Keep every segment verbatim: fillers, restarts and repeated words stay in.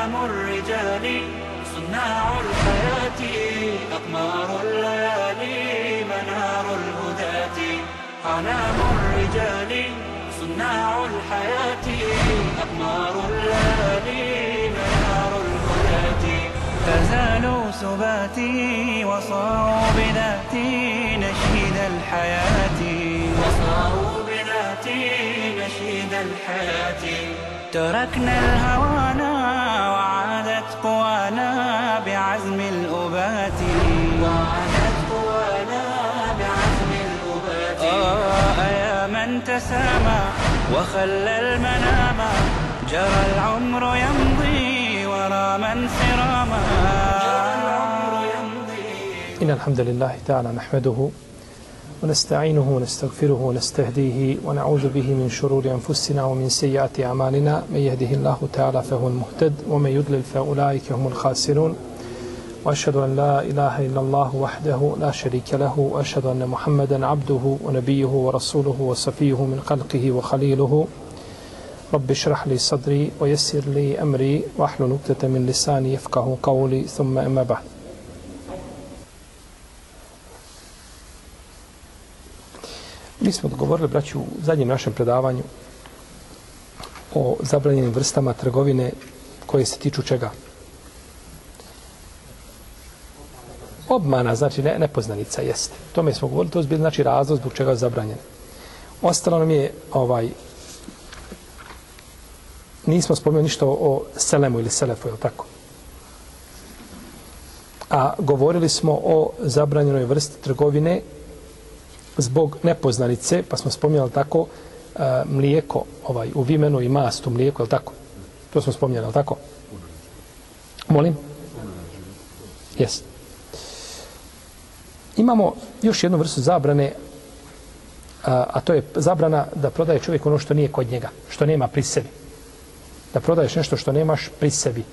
أعلام الرجال صناع الحياة أقمار الليالي منار الهداة أعلام الرجال صناع الحياة أقمار الليالي منار الهداة فزالوا سباتي وصاروا بذاتي نشيد الحياة وصاروا بذاتي نشيد الحياة تركنا الهوانا وعادت قوانا بعزم الأبات وعادت قوانا بعزم الأبات آه يا من تسامى وخلى المنام جرى العمر يمضي ورا من سراما جرى العمر يمضي. إن الحمد لله تعالى نحمده ونستعينه ونستغفره ونستهديه ونعوذ به من شرور أنفسنا ومن سيئات أعمالنا من يهده الله تعالى فهو المهتد ومن يضلل فأولئك هم الخاسرون وأشهد أن لا إله إلا الله وحده لا شريك له وأشهد أن محمدا عبده ونبيه ورسوله وصفيه من خلقه وخليله رب اشرح لي صدري ويسر لي أمري واحلل عقدة من لساني يفقهوا قولي ثم أما بعد. Mi smo govorili, braći, u zadnjem našem predavanju o zabranjenim vrstama trgovine koje se tiču čega? Obmana, znači ne, nepoznanica, jeste. Tome smo govorili, to je znači razlog zbog čega je zabranjeno. Ostalo nam je, ovaj, nismo spomenuli ništa o, o selemu ili selefu, je li tako? A govorili smo o zabranjenoj vrsti trgovine zbog nepoznanice, pa smo spominjali tako uh, mlijeko ovaj, u vimenu i mast u mlijeku, je li tako? To smo spominjali, je li tako? Molim? Jes. Imamo još jednu vrstu zabrane, a, a to je zabrana da prodaje čovjek ono što nije kod njega, što nema pri sebi. Da prodaješ nešto što nemaš pri sebi.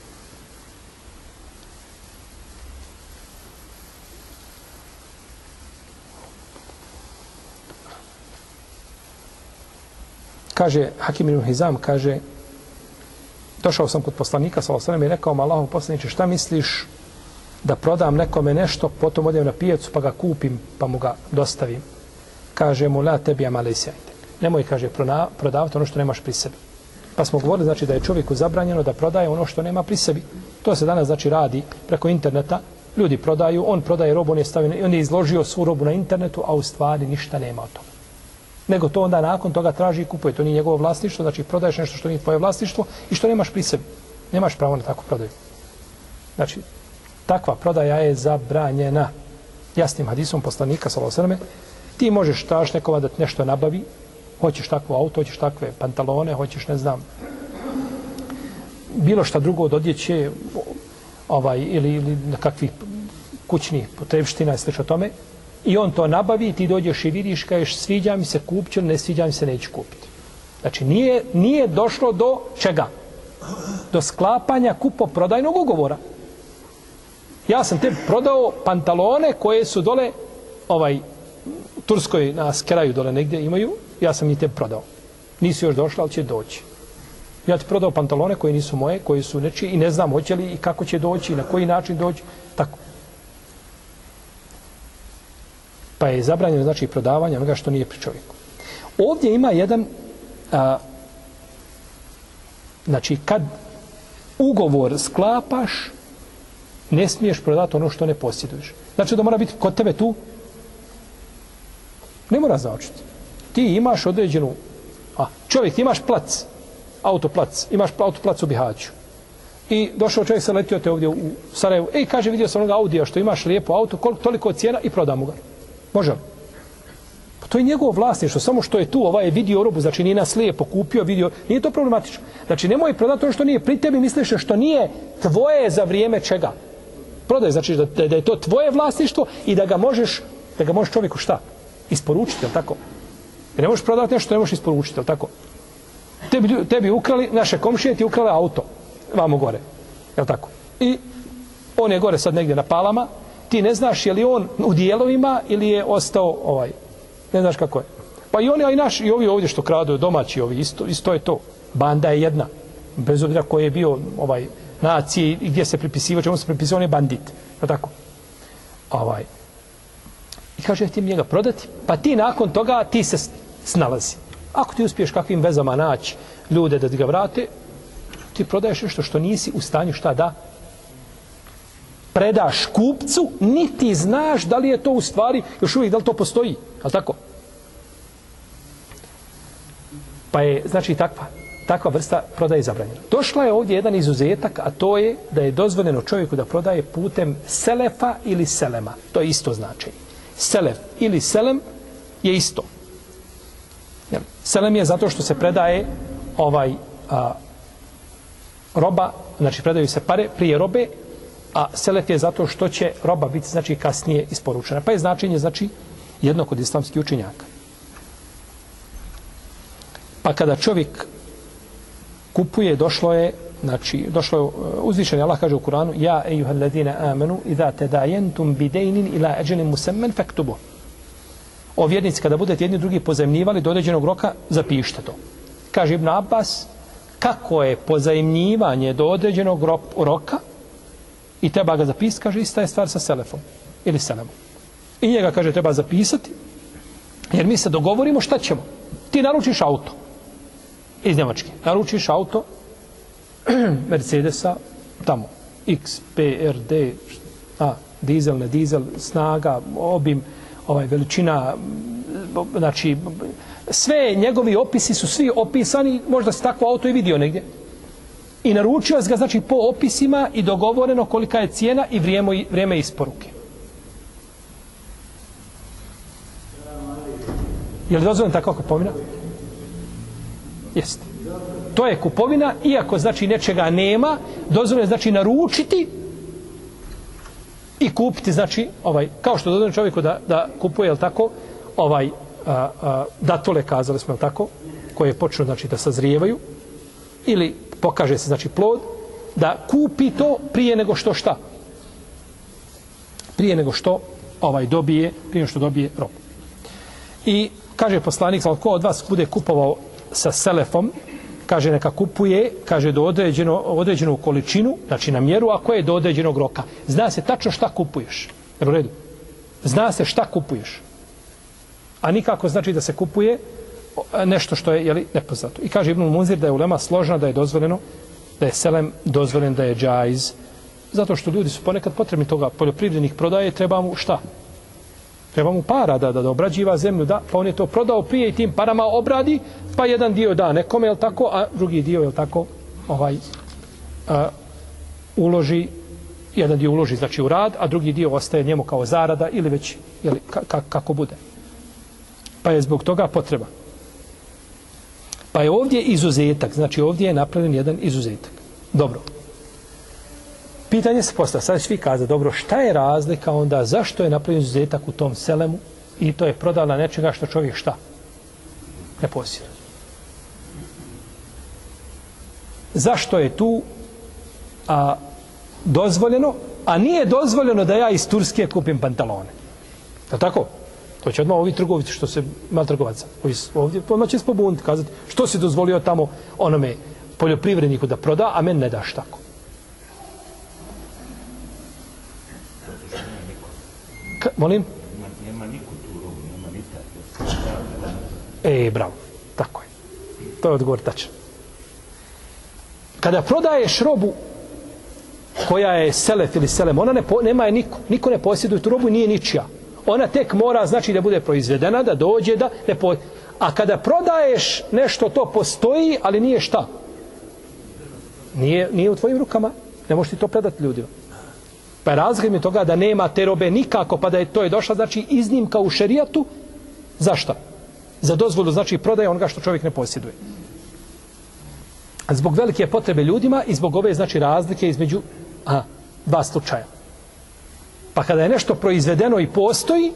Kaže, Hakim ibn Hizam kaže, došao sam kod poslanika, sallallahu alejhi ve sellem, i rekao mu, Allahov poslaniče, šta misliš da prodam nekome nešto, potom odem na pijacu pa ga kupim, pa mu ga dostavim. Kaže mu, la tebi amale sjajte. Nemoj, kaže, prodavati ono što nemaš pri sebi. Pa smo govorili, znači, da je čovjeku zabranjeno da prodaje ono što nema pri sebi. To se danas, znači, radi preko interneta. Ljudi prodaju, on prodaje robu, on je, stavio, on je izložio svu robu na internetu, a u stvari ništa nema od toga. Nego to onda nakon toga traži i kupuje. To nije njegovo vlasništvo, znači prodaješ nešto što nije tvoje vlasništvo i što nemaš pri sebi. Nemaš pravo na takvu prodaju. Znači, takva prodaja je zabranjena. Jasnim hadisom poslanika, sallallahu alejhi ve sellem, ti možeš tražiti nekoga da ti nešto nabavi, hoćeš takvo auto, hoćeš takve pantalone, hoćeš, ne znam, bilo šta drugo od odjeće, ovaj, ili, ili nekakvih kućnih potrebština i slično tome, i on to nabavi i ti dođeš i vidiš, kažeš sviđa mi se kupiti ili ne sviđa mi se neću kupiti. Znači nije, nije došlo do čega? Do sklapanja kupoprodajnog ugovora. Ja sam te prodao pantalone koje su dole ovaj Turskoj na Skeraju dole negdje imaju, ja sam ih te prodao. Nisi još došla, ali će doći. Ja ti prodao pantalone koje nisu moje, koje su nečije i ne znam hoće li i kako će doći i na koji način doći. Tako. Pa je zabranjeno, znači, prodavanje onoga što nije pri čovjeku. Ovdje ima jedan, a, znači, kad ugovor sklapaš, ne smiješ prodati ono što ne posjeduješ. Znači, da mora biti kod tebe tu, ne mora značiti. Ti imaš određenu, a, čovjek, ti imaš plac, autoplac, imaš autoplac u Bihaću. I došao čovjek, se letio te ovdje u Sarajevu, ej, kaže, vidio sam onoga Audija što imaš lijepo auto, koliko, toliko cijena i prodam mu ga. Može li? Pa to je njegovo vlasništvo, samo što je tu, ovaj je vidio robu, znači nije nas lijepo kupio, vidio, nije to problematično. Znači nemoj prodati ono što nije pri tebi, misliš što nije tvoje za vrijeme čega? Prodaj, znači da, da je to tvoje vlasništvo i da ga možeš, da ga možeš čovjeku šta? Isporučiti, jel tako? Jer ne možeš prodati nešto što ne možeš isporučiti, jel tako? Tebi, tebi ukrali, naše komšije ti ukrale auto, vamo gore, jel tako? I on je gore sad negdje na Palama, ti ne znaš je li on u dijelovima ili je ostao ovaj, ne znaš kako je. Pa i oni, a i naši, i ovi ovdje što kradu domaći, ovi, isto, isto je to. Banda je jedna. bez obzira koji je bio ovaj nacije i gdje se pripisivao, čemu se pripisivao, on je bandit. Je tako? Ovaj. I kaže, ti mi njega prodati, pa ti nakon toga ti se snalazi. Ako ti uspiješ kakvim vezama naći ljude da ti ga vrate, ti prodaješ nešto što nisi u stanju šta da predaš kupcu, niti znaš da li je to u stvari, još uvijek da li to postoji. Je li tako? Pa je, znači, takva, takva vrsta prodaje zabranjena. Došla je ovdje jedan izuzetak, a to je da je dozvoljeno čovjeku da prodaje putem selefa ili selema. To je isto značenje. Selef ili selem je isto. Selem je zato što se predaje ovaj a, roba, znači predaju se pare prije robe, a selef je zato što će roba biti znači kasnije isporučena. Pa je značenje znači jedno kod islamskih učenjaka. Pa kada čovjek kupuje, došlo je, znači, došlo je, uzvišeni Allah kaže u Kur'anu, ja ejuhal ladina amanu, idha tedajentum bidejnin ila eđenim musemmen fektubu. O vjernici, kada budete jedni drugi pozajemljivali do određenog roka, zapišite to. Kaže Ibn Abbas, kako je pozajemljivanje do određenog roka i treba ga zapisati, kaže, ista je stvar sa selefom ili selemom. I njega, kaže, treba zapisati, jer mi se dogovorimo šta ćemo. Ti naručiš auto iz Njemačke. Naručiš auto Mercedesa, tamo, X, P, R, D, a, dizel, ne dizel, snaga, obim, ovaj, veličina, znači, sve njegovi opisi su svi opisani, možda se takvo auto i vidio negdje. I naručio ga, znači, po opisima i dogovoreno kolika je cijena i vrijeme, vrijeme isporuke. Je li dozvoljeno tako kupovina? Jeste. To je kupovina, iako znači nečega nema, dozvoljeno znači naručiti i kupiti, znači, ovaj, kao što dozvoljeno čovjeku da, da kupuje, je li tako, ovaj, a, a, datule, kazali smo, je li tako, koje počnu, znači, da sazrijevaju, ili pokaže se, znači, plod, da kupi to prije nego što šta? Prije nego što ovaj dobije, prije nego što dobije robu. I kaže poslanik, ko od vas bude kupovao sa selefom, kaže neka kupuje, kaže do određeno, određenu količinu, znači na mjeru, a koje je do određenog roka. Zna se tačno šta kupuješ. Jer u redu. Zna se šta kupuješ. A nikako znači da se kupuje nešto što je, jeli, nepoznato. I kaže Ibn Munzir da je ulema složna, da je dozvoljeno, da je selem dozvoljen, da je džajz. Zato što ljudi su ponekad potrebni toga poljoprivrednih prodaje, treba mu šta? Treba mu para da, da, da obrađiva zemlju, da, pa on je to prodao prije i tim parama obradi, pa jedan dio da nekome, je tako, a drugi dio, je tako, ovaj, a, uloži, jedan dio uloži, znači u rad, a drugi dio ostaje njemu kao zarada ili već, jeli, ka, ka, kako bude. Pa je zbog toga potreba. Pa je ovdje izuzetak, znači ovdje je napravljen jedan izuzetak. Dobro. Pitanje se postavlja, sad svi kaza, dobro, šta je razlika onda, zašto je napravljen izuzetak u tom selemu i to je prodala nečega što čovjek šta? Ne posjeduje. Zašto je tu a, dozvoljeno, a nije dozvoljeno da ja iz Turske kupim pantalone? Je tako? To će odmah ovi trgovici što se mal trgovaca. Ovdje odmah će se pobuniti, kazati što si dozvolio tamo onome poljoprivredniku da proda, a meni ne daš tako. K, molim? Nema niko tu robu, nema nikad. E, bravo, tako je. To je odgovor tačan. Kada prodaješ robu koja je selef ili selem, ona ne, nema je niko. Niko ne posjeduje tu robu i nije ničija. Ona tek mora, znači, da bude proizvedena, da dođe, da ne po... A kada prodaješ nešto, to postoji, ali nije šta? Nije, nije u tvojim rukama. Ne možeš ti to predati ljudima. Pa je razlika mi toga da nema te robe nikako, pa da je to je došla, znači, iznimka u šerijatu. Zašto? Za dozvolu, znači, prodaje onoga što čovjek ne posjeduje. Zbog velike potrebe ljudima i zbog ove, znači, razlike između a, dva slučaja. Pa kada je nešto proizvedeno i postoji,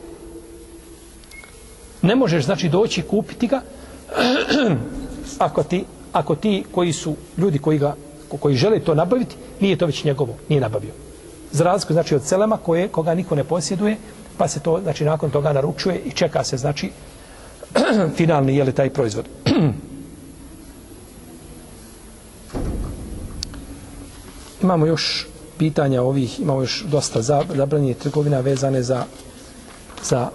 ne možeš, znači, doći i kupiti ga ako ti, ako ti koji su ljudi koji, ga, koji žele to nabaviti, nije to već njegovo, nije nabavio. Za razliku, znači, od selema koje, koga niko ne posjeduje, pa se to, znači, nakon toga naručuje i čeka se, znači, finalni, je li taj proizvod. imamo još pitanja ovih, imamo još dosta zabranjenih trgovina vezane za, za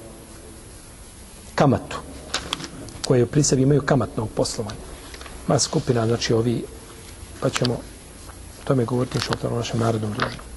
kamatu, koje pri sebi imaju kamatnog poslovanja. Ima skupina, znači ovi, pa ćemo o tome govoriti što u našem narodnom društvu.